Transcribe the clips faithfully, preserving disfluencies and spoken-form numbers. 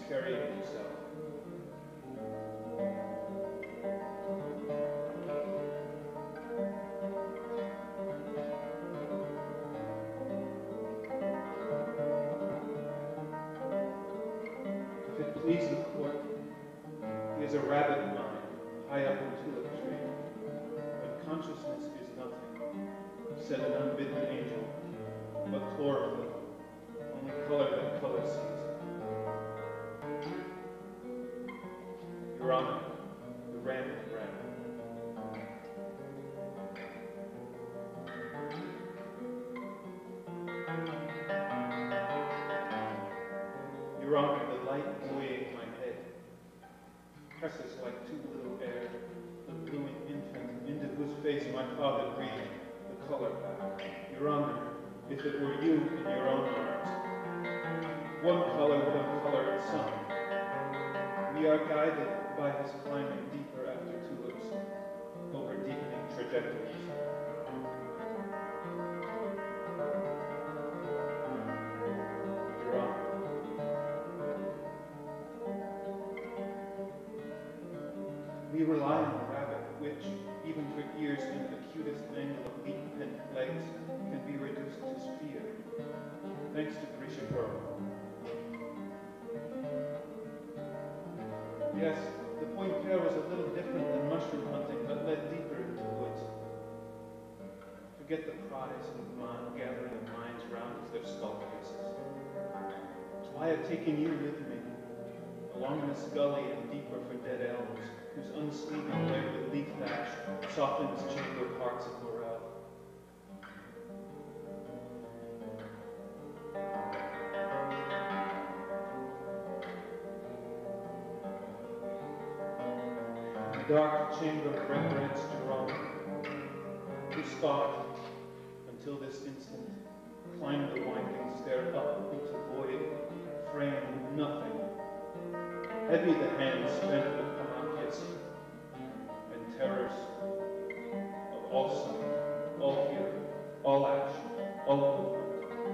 carrying himself. If it please the court, he is a rabbit mind high up in tulip tree. But consciousness is nothing, said an unbidden angel, but chlorophyll, only color that color sees. Your Honor, the random rabbit. Your Honor, the light buoying my head presses like too little air, the blooming infant into whose face my father breathed the color back. Your Honor, if it were you in your own arms, one color would have colored some. We are guided by his climbing deeper after tulips over deepening trajectories. Your Honor. We rely on the rabbit, which, even for ears in the acutest angle of eight-pent legs, can be reduced to sphere, thanks to Regiacorte. Yes, the point there was a little different than mushroom hunting, but led deeper into the woods. Forget the cries and mind gathering of minds round as their skull faces. That's why I've taken you with me, along this gully and deeper for dead elms, whose unsleeping layer with leaf thatch softens chambered hearts of morale. The dark chamber reverenced Jerome, whose thought, until this instant, climbed the winding stair up into void, framed nothing. Heavy the hands spent with Prometheus, and terrors of all sight, all hearing, all action, all movement.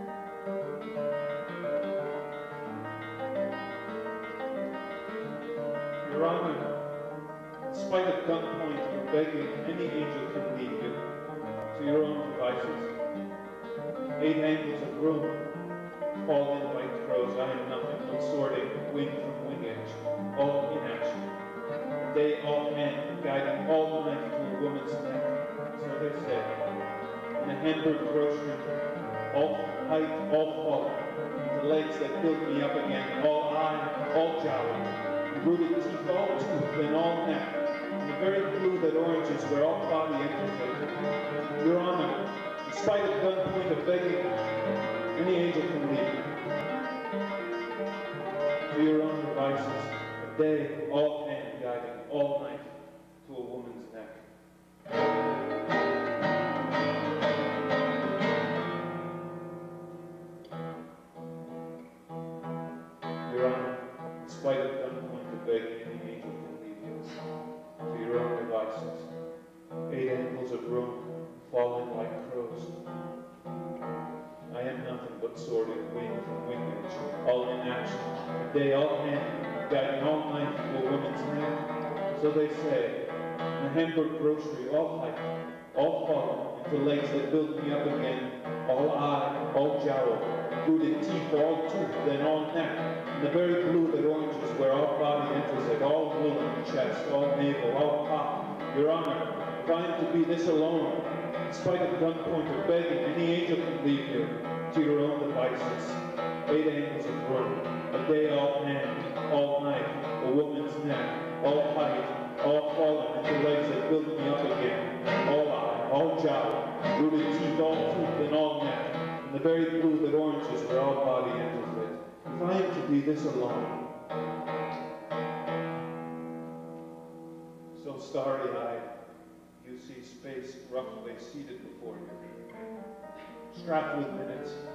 Your Honor, in spite of gunpoint and begging, any angel can lead you to your own devices. Eight angles of room, fall in like crows, I am nothing but sorting wing from wing edge, all inaction. They all end, guiding all night to a woman's neck, so they say. In a Hamburg grocery, all height, all falling, the legs that build me up again, all eye, all jowl, the rooted teeth, all tooth, and all neck, and the very blue that oranges where all body interfaces. Your Honor, in spite of gunpoint of begging, any angel can lead you to your own devices. They all end, guiding all night to a woman's neck. Your Honor, in spite of gunpoint of begging, any angel can lead you to your own devices. Eight angles of room, falling like crows. I am nothing but sorting wing from wingage, all in action. They all end, guiding all night to a woman's neck. So they say, in a Hamburg grocery, all height, all fallen, into legs that build me up again, all eye, all jowl, rooted teeth, all tooth, then all neck, and the very blue that oranges where all body enters it, all woolen chest, all navel, all pop. Your Honor, if I am to be this alone, in spite of gunpoint or begging, any angel can lead you to your own devices. Eight angles of room, a day all hand, all night, a woman's neck, all height, all fallen into legs that build me up again, all eye, all jowl, rooted teeth, all tooth, and all neck, and the very blue that oranges where all body enters it. If I am to be this alone, so starry-eyed, you see space roughly seated before you, strapped with minutes,